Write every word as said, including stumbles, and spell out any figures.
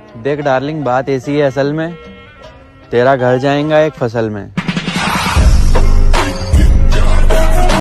देख डार्लिंग, बात ऐसी है असल में, तेरा घर जाएगा एक फसल में।